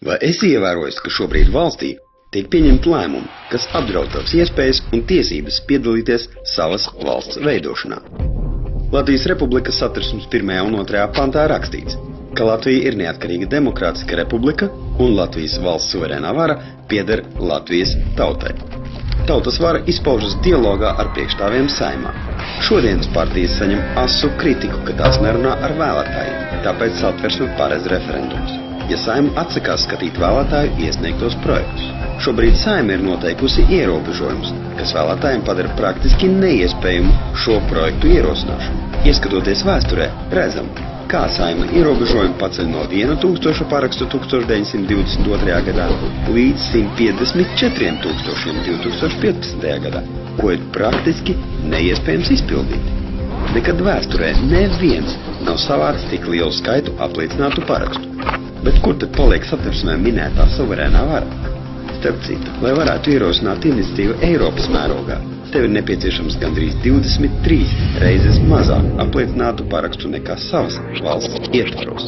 Vai esi ievērojis, ka šobrīd valstī tiek pieņemti lēmumi, kas apdraud tavas iespējas un tiesības piedalīties savas valsts veidošanā? Latvijas Republikas Satversmes 1. un 2. pantā rakstīts, ka Latvija ir neatkarīga demokrātiska republika un Latvijas valsts suverēnā vara pieder Latvijas tautai. Tautas vara izpaužas dialogā ar priekšstāvjiem Saeimā. Šodienas partijas saņem asu kritiku, ka tās nerunā ar vēlētājiem, tāpēc Satversme paredz referendumus, ja Saeima atsakās skatīt vēlētāju iesniegtos projektus. Šobrīd Saeima ir noteikusi ierobežojumus, kas vēlētājiem padara praktiski neiespējamu šo projektu ierosināšanu. Ieskatoties vēsturē, redzam, kā Saeima ierobežojumu paceļ no 1000 parakstu 1922. gadā līdz 154 000 2015. gadā, ko ir praktiski neiespējams izpildīt. Nekad vēsturē neviens nav savācis tik lielu skaitu apliecinātu parakstu. Bet kur tad paliek Satversmē minētā suverēnā vara? Starp citu, lai varētu ierosināt iniciatīvu Eiropas mērogā, tev ir nepieciešams gandrīz 23 reizes mazāk apliecinātu parakstu nekā savas valsts ietvaros.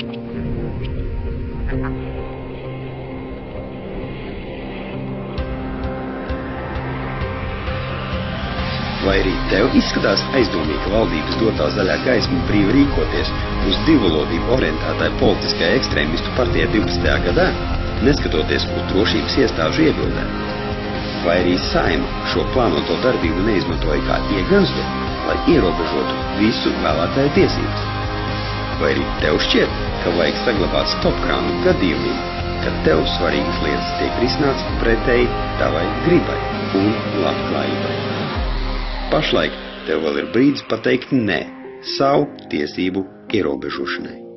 Vai arī tev izskatās aizdomīgi valdības dotā zaļā gaisma brīvi rīkoties uz divvalodību orientētai politiskajai ekstrēmistu partijai 12. gadā, neskatoties uz drošības iestāžu iebildēm? Vai arī Saeima šo plānoto darbību neizmantoja kā iegānstu, lai ierobežotu visu vēlētāju tiesības? Vai arī tev šķiet, ka vajag saglabāt stopkrānu gadījumiem, kad tev svarīgas lietas tiek risināts pretēji tavai gribai un labklājībai? Pašlaik tev vēl ir brīdis pateikt nē savu tiesību ierobežošanai.